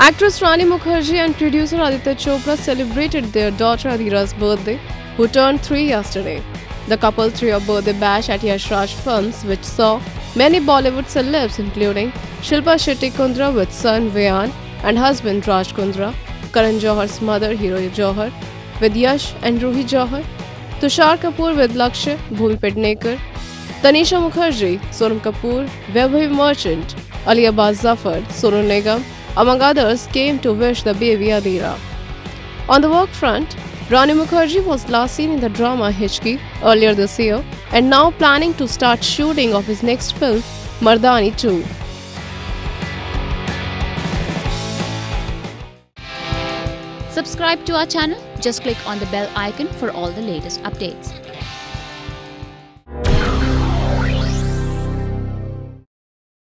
Actress Rani Mukerji and producer Aditya Chopra celebrated their daughter Adira's birthday, who turned 3 yesterday. The couple threw a birthday bash at Yash-Roohi Films, which saw many Bollywood celebs including Shilpa Shetty Kundra with son Vayan and husband Raj Kundra, Karan Johar's mother Hero Johar with Yash and Ruhi Johar, Tushar Kapoor with Lakshya, Bhumi Pednekar, Tanisha Mukherjee, Sonam Kapoor, Vaibhav Merchant, Ali Abbas Zafar, Sonu Nigam, among others, came to wish the baby Adira. On the work front, Rani Mukerji was last seen in the drama Hichki earlier this year and now planning to start shooting of his next film, Mardani 2. Subscribe to our channel. Just click on the bell icon for all the latest updates.